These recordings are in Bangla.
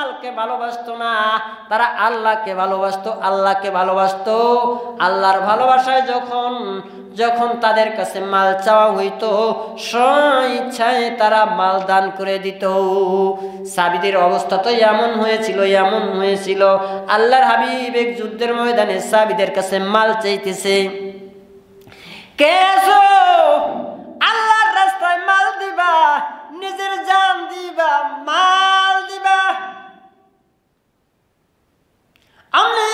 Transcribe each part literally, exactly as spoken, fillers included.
মালকে ভালোবাসতো না, তারা আল্লাহকে ভালোবাসতো, আল্লাহকে ভালোবাসতো। আল্লাহর ভালোবাসায় যখন যখন তাদের কাছে মাল চাওয়া হইতো, স্বেচ্ছায় তারা মাল দান করে দিত। সাহাবীদের অবস্থা তো এমন হয়েছিল, এমন হয়েছিল আল্লাহর হাবিব এক যুদ্ধের ময়দানে সাহাবীদের কাছে মাল চাইতেছে। কে আছো? আল্লাহর রাস্তায় মাল দিবা, নিজের জান দিবা, মাল দিবা। আমি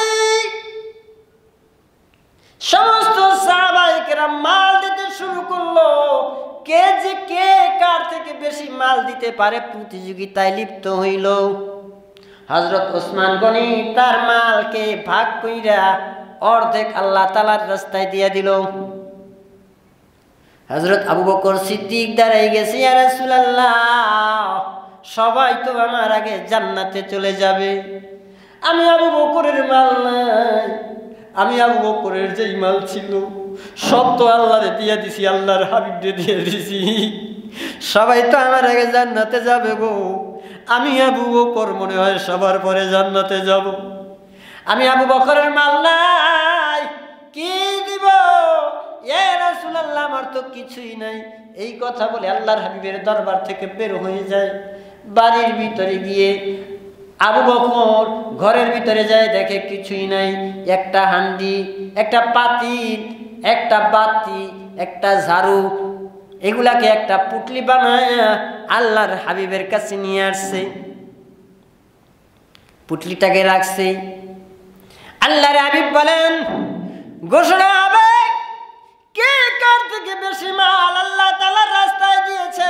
সমস্ত সাহাবায়ে কেরাম মাল দিতে শুরু করলো। কে যে কে কার থেকে বেশি মাল দিতে পারে প্রতিযোগিতায় লিপ্ত হইল। হযরত ওসমান গনি তার মালকে ভাগ কইরা অর্ধেক আল্লাহ তাআলার রাস্তায় দিয়ে দিল। হযরত আবু বকর সিদ্দিক দাঁড়াই গেছে, ইয়া রাসূলুল্লাহ, সবাই তো আমার আগে জান্নাতে চলে যাবে, আমি আবু বকরের মাল নাই, আমি আবু বকরের যেই মাল ছিল সব তো আল্লাহরে দিয়ে দিছি, আল্লাহর হাবিবরে দিয়ে দিছি, সবাই তো আমার আগে জান্নাতে যাবে গো, আমি আবু বকর মনে হয় সবার পরে জান্নাতে যাব, আমি আবু বকরের মাল নাই, কি দিব? ইয়া রাসূলুল্লাহ, আমার তো কিছুই নাই। এই কথা বলে আল্লাহর হাবিবের দরবার থেকে বের হয়ে যায়। বাড়ির ভিতরে গিয়ে আবু বকর ঘরের ভিতরে যায়, দেখে কিছুই নাই। একটা হান্ডি, একটা পাতিল, একটা বাতি, একটা ঝাড়ু, এগুলাকে একটা পুটলি বানায় আল্লাহর হাবিবের কাছে নিয়ে আসছে। পুটলিটাকে রাখছে। আল্লাহর হাবিব বলেন, ঘোষণা হবে কে কার থেকে বেশি মাল আল্লাহ তাআলার রাস্তায় দিয়েছে।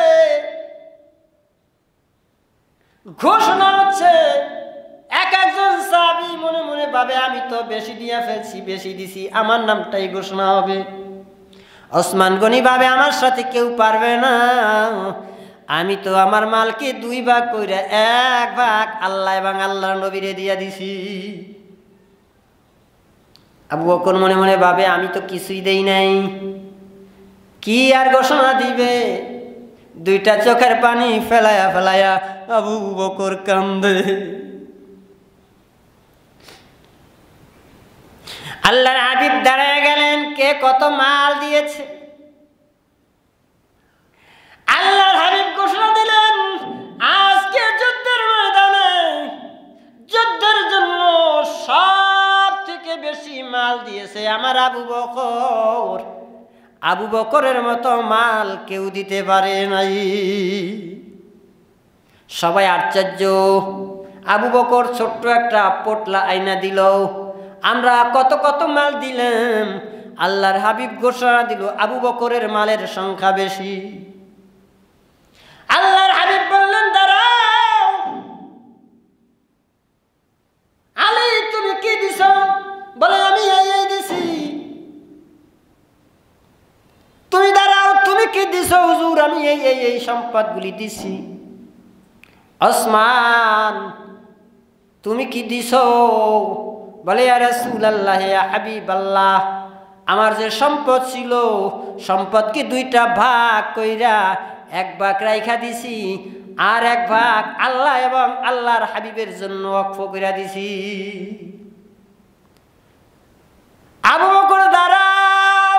ঘোষণা হচ্ছে। এক একজন সাহাবী মনে মনে ভাবে, আমি তো বেশি দিয়ে ফেলছি, বেশি দিছি, আমার নামটাই ঘোষণা হবে। ওসমান গনি ভাবে, আমার সাথে কেউ পারবে না, আমি তো আমার মালকে দুই ভাগ কইরা এক ভাগ আল্লাহ এবং আল্লাহর নবীরে দিয়া দিছি। আবু বকর মনে মনে ভাবে, আমি তো কিছুই দেই নাই, কি আর ঘোষণা দিবে। দুইটা চোখের পানি ফেলায়া ফেলায়া আবু বকর কান্দে। আল্লাহর হাবিব দাঁড়ায় গেলেন, কে কত মাল দিয়েছে। আল্লাহর হাবিব ঘোষণা দিলেন, আজকে যুদ্ধের ময়দানে যুদ্ধের জন্য সব থেকে বেশি মাল দিয়েছে আমার আবু বকর। আবু বকরের মতো মাল কেউ দিতে পারে নাই। সবাই আশ্চর্য। আবু বকর ছোট্ট একটা পোটলা আয়না দিল, আমরা কত কত মাল দিলাম। আল্লাহর হাবিব ঘোষণা দিল, আবু বকরের মালের সংখ্যা বেশি। আল্লাহর হাবিব বললেন, দাঁড়াও, আলী তুমি কি দিছ? বলে, আমি এই এই দিছি। তুমি দাঁড়াও, তুমি কি দিছ? হুজুর, আমি এই এই এই সম্পদগুলি দিছি। ওসমান, তুমি কি দিছ? বলে, ইয়া রাসূলুল্লাহ, ইয়া হাবিবাল্লাহ, আমার যে সম্পদ ছিল সম্পদকে দুইটা ভাগ কইরা এক ভাগ রাইখা দিছি, আর এক ভাগ আল্লাহ এবং আল্লাহর হাবিবের জন্য ওয়াকফ কইরা দিছি। আবু বকর, দাঁড়াও,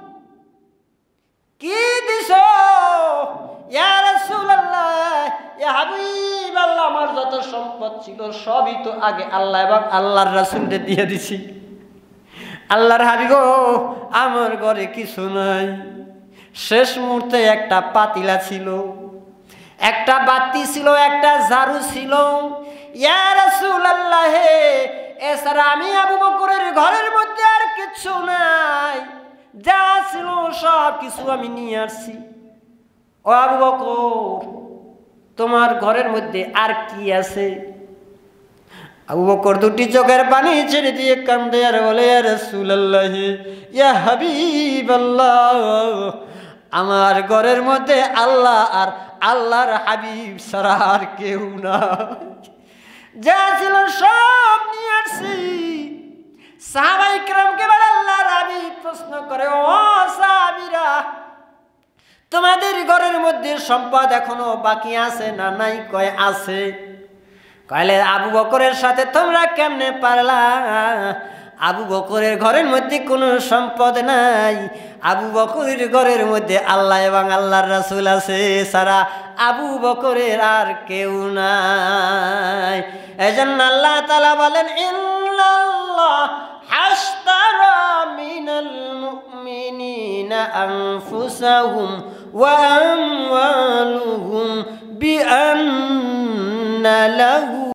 কি দিছ? ইয়া রাসূলুল্লাহ, ইয়া হাবিবাল্লাহ, আমার যত সম্পদ ছিল সবই তো আগে আল্লাহ এবং আল্লাহর রাসূলকে দিয়ে দিছি। আল্লাহর হাবিব, আমার ঘরে কিছু নাই, শেষ মুহূর্তে একটা পাতিলা ছিল, একটা বাতি ছিল, একটা ঝাড়ু ছিল। ইয়া রাসূলুল্লাহ, এছাড়া আমি আবু বকরের ঘরের মধ্যে আর কিছু নাই, যা ছিল সব কিছু আমি নিয়ে আসছি। ও আবু বকর, তোমার ঘরের মধ্যে আর কি আছে? আবু বকর দুটি চোখের পানি ছেড়ে দিয়ে কান্দে আর বলে, ইয়া রাসূলুল্লাহ, ইয়া হাবিবাল্লাহ, আমার ঘরের মধ্যে আল্লাহ আর আল্লাহর হাবিব ছাড়া আর কেউ না, যা ছিল সব নিয়ে আসছি। সাহাবায়ে কেরামকে বলে, আল্লাহর হাবিব প্রশ্ন করে, ও সাহাবীরা, তোমাদের ঘরের মধ্যে সম্পদ এখনো বাকি আছে না নাই? কয় আছে। কইলে আবু বকরের সাথে তোমরা কেমনে পারলা? আবু বকরের ঘরের মধ্যে কোনো সম্পদ নাই, আবু বকরের ঘরের মধ্যে আল্লাহ এবং আল্লাহর রাসূল আছে, সারা আবু বকরের আর কেউ নাই। এজন্য আল্লাহ তাআলা বলেন ইন্নাল্লাহ হাশতারা মিনাল মুমিনিনা আনফুসাহুম ওয়া আমওয়ালুহুম বিআন্না লাহু